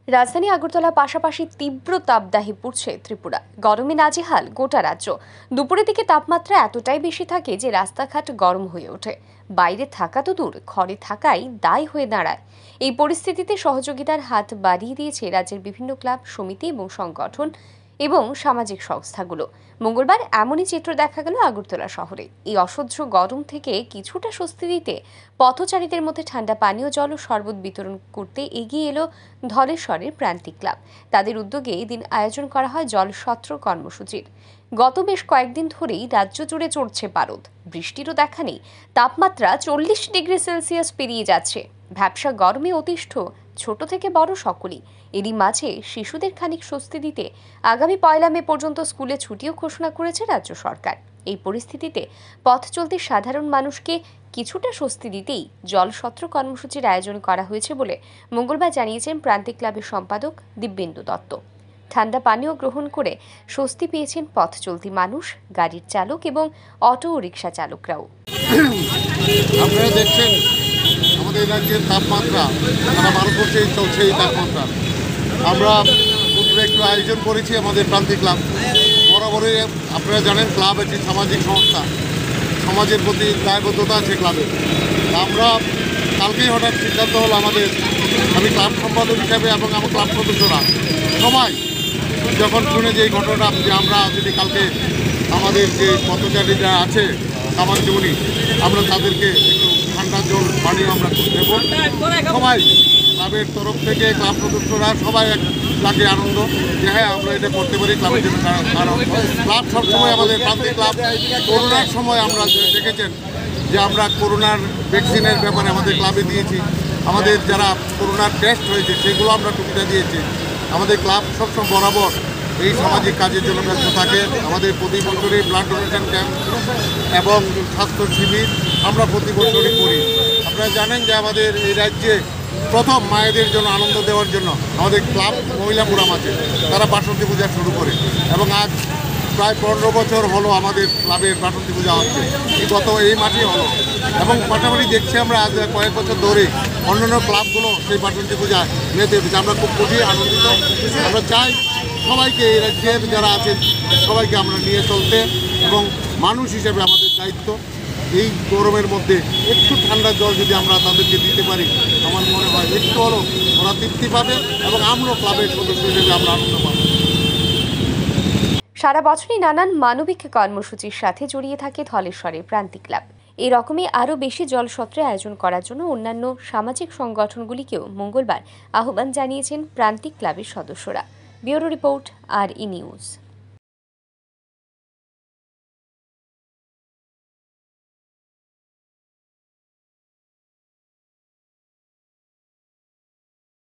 রাজধানী আগরতলার পাশাপাশি তীব্র তাপদাহে পড়ছে ত্রিপুরা। গরমে নাজেহাল গোটা রাজ্য। দুপুরের দিকে তাপমাত্রা এতটাই বেশি থাকে যে রাস্তাঘাট গরম হয়ে ওঠে। বাইরে থাকা তো দূর, ঘরে থাকাই দায় হয়ে দাঁড়ায়। এই পরিস্থিতিতে সহযোগিতার হাত বাড়িয়ে দিয়েছে রাজ্যের বিভিন্ন ক্লাব, সমিতি এবং সংগঠন এবং সামাজিক সংস্থাগুলো। মঙ্গলবার এমনই চিত্র দেখা গেল আগরতলা শহরে। এই অসহ্য গরম থেকে কিছুটা স্বস্তি দিতে পথচারীদের মধ্যে ঠান্ডা পানীয় জল ও শরবত বিতরণ করতে এগিয়ে এলো ধলেশ্বরের প্রান্তিক ক্লাব। তাদের উদ্যোগে এদিন আয়োজন করা হয় জলসত্র কর্মসূচির। গত বেশ কয়েকদিন ধরেই রাজ্য জুড়ে চড়ছে পারদ। বৃষ্টিরও দেখা নেই। তাপমাত্রা 40 ডিগ্রি সেলসিয়াস পেরিয়ে যাচ্ছে। ভ্যাপসা গরমে অতিষ্ঠ ছোট থেকে বড় সকলেই। এরই মাঝে শিশুদের খানিক স্বস্তি দিতে আগামী 1 মে পর্যন্ত স্কুলে ছুটিও ঘোষণা করেছে রাজ্য সরকার। এই পরিস্থিতিতে পথ চলতি সাধারণ মানুষকে কিছুটা স্বস্তি দিতেই জলসত্র কর্মসূচির আয়োজন করা হয়েছে বলে মঙ্গলবার জানিয়েছেন প্রান্তিক ক্লাবের সম্পাদক দিব্যেন্দু দত্ত। ঠান্ডা পানীয় গ্রহণ করে স্বস্তি পেয়েছেন পথ চলতি মানুষ, গাড়ির চালক এবং অটো ও রিকশা চালকরাও। আপনারা দেখছেন আমাদের রাজ্যের তাপমাত্রা সারা ভারতবর্ষেই চলছে। এই তাপমাত্রা আমরা পূর্বে একটু আয়োজন করেছি আমাদের প্রান্তিক ক্লাব। বরাবরই আপনারা জানেন ক্লাব একটি সামাজিক সংস্থা, সমাজের প্রতি দায়বদ্ধতা আছে ক্লাবের। আমরা কালকেই হঠাৎ সিদ্ধান্ত হলো আমি ক্লাব সম্পাদক হিসাবে এবং আমার ক্লাব সদস্যরা সবাই যখন শুনে যে এই ঘটনাটা যে আমরা যদি কালকে আমাদের যে পথচারীরা আছে সমাজজীবনী আমরা তাদেরকে একটু ঠান্ডা জল পানীয় আমরা দেবো। সবাই ক্লাবের তরফ থেকে ক্লাব সদস্যরা সবাই লাগে আনন্দ যে হ্যাঁ আমরা এটা করতে পারি ক্লাবের জন্য। কারণ ক্লাব সবসময় আমাদের প্রান্তিক ক্লাব করোনার সময় আমরা দেখেছেন যে আমরা করোনার ভ্যাকসিনের ব্যাপারে আমাদের ক্লাবে দিয়েছি। আমাদের যারা করোনার টেস্ট হয়েছে সেগুলো আমরা সুবিধা দিয়েছি। আমাদের ক্লাব সবসময় বরাবর এই সামাজিক কাজের জন্য ব্যস্ত থাকে। আমাদের প্রতি বছরই ব্লাড ডোনেশন ক্যাম্প এবং স্বাস্থ্য শিবির আমরা প্রতি বছরই করি। আপনারা জানেন যে আমাদের এই রাজ্যে প্রথম মায়েদের জন্য আনন্দ দেওয়ার জন্য আমাদের ক্লাব মহিলা ফোরাম আছে, তারা বাসন্তী পূজা শুরু করে এবং আজ প্রায় 15 বছর হলো আমাদের ক্লাবের বাসন্তী পূজা হচ্ছে। এই মাঠে হলো এবং পাশাপাশি দেখছি আমরা আজ কয়েক বছর ধরে অন্যান্য ক্লাবগুলো সেই বাসন্তী পূজা মেতে উঠেছে। আমরা খুব খুবই আনন্দিত। আমরা চাই সবাইকে এই রাজ্যের যারা আছেন সবাইকে আমরা নিয়ে চলতে এবং মানুষ হিসেবে আমাদের দায়িত্ব এই গরমের মধ্যে একটু ঠান্ডা জল যদি আমরা তাদেরকে দিতে পারি আমার মনে হয় একটু হলেও ওরা তৃপ্তি পাবে এবং আমরা ক্লাবের সদস্য হিসেবে আমরা আনন্দ পাব। সারা বছরই নানান মানবিক কর্মসূচির সাথে জড়িয়ে থাকে ধলেশ্বরের প্রান্তিক ক্লাব। এই রকমই আরও বেশি জলসত্রে আয়োজন করার জন্য অন্যান্য সামাজিক সংগঠনগুলিকেও মঙ্গলবার আহ্বান জানিয়েছেন প্রান্তিক ক্লাবের সদস্যরা। Bureau report, RE news.